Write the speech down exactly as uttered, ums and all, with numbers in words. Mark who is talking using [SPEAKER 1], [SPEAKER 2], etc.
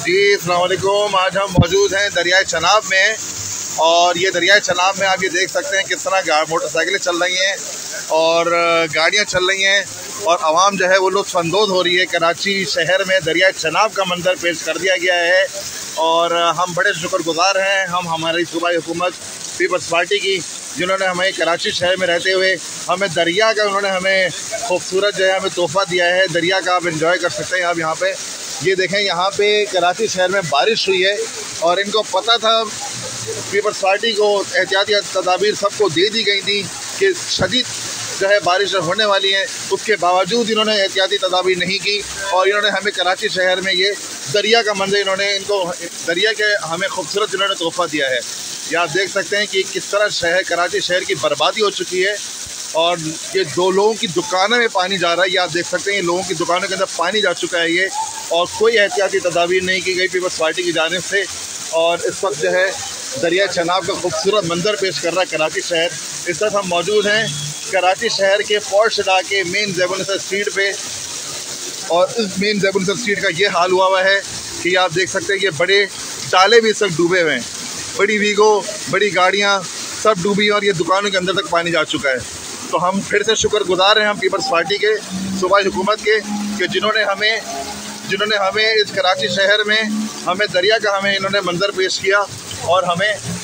[SPEAKER 1] जी अस्सलाम वालेकुम। आज हम मौजूद हैं दरियाए चनाब में और ये दरियाए चनाब में आप ये देख सकते हैं किस तरह मोटरसाइकिलें चल रही हैं और गाड़ियां चल रही हैं और आवाम जो है वो लुत्फ़अंदोज़ हो रही है। कराची शहर में दरियाए चनाब का मंजर पेश कर दिया गया है और हम बड़े शुक्रगुज़ार हैं हम हमारी सूबाई हुकूमत पीपल्स पार्टी की, जिन्होंने हमें कराची शहर में रहते हुए हमें दरिया का उन्होंने हमें खूबसूरत जो है हमें तोहफ़ा दिया है। दरिया का आप इंजॉय कर सकते हैं। आप यहाँ पे ये देखें, यहाँ पे कराची शहर में बारिश हुई है और इनको पता था, पीपल्स पार्टी को एहतियाती तदाबीर सबको दे दी गई थी कि शदीद जो है बारिश होने वाली है, उसके बावजूद इन्होंने एहतियाती तदाबीर नहीं की और इन्होंने हमें कराची शहर में ये दरिया का मंजर इन्होंने इनको दरिया के हमें खूबसूरत इन्होंने तोहफ़ा दिया है। ये आप देख सकते हैं कि किस तरह शहर कराची शहर की बर्बादी हो चुकी है और ये दो लोगों की दुकानों में पानी जा रहा है। ये आप देख सकते हैं, ये लोगों की दुकानों के अंदर पानी जा चुका है ये, और कोई एहतियाती तदाबीर नहीं की गई पीपल्स पार्टी की जानिब से। और इस वक्त जो है दरिया चनाब का खूबसूरत मंजर पेश कर रहा है कराची शहर। इस वक्त हम मौजूद हैं कराची शहर के पॉश इलाके मेन ज़ैबुलनिसा स्ट्रीट पे और इस मेन ज़ैबुलनिसा स्ट्रीट का ये हाल हुआ हुआ है कि आप देख सकते हैं कि बड़े टाले भी इस वक्त डूबे हुए हैं, बड़ी वीगो बड़ी गाड़ियाँ सब डूबी और ये दुकानों के अंदर तक पानी जा चुका है। तो हम फिर से शुक्रगुज़ार हैं हम पीपल्स पार्टी के, सूबाई हुकूमत के, कि जिन्होंने हमें जिन्होंने हमें इस कराची शहर में हमें दरिया का हमें इन्होंने मंजर पेश किया और हमें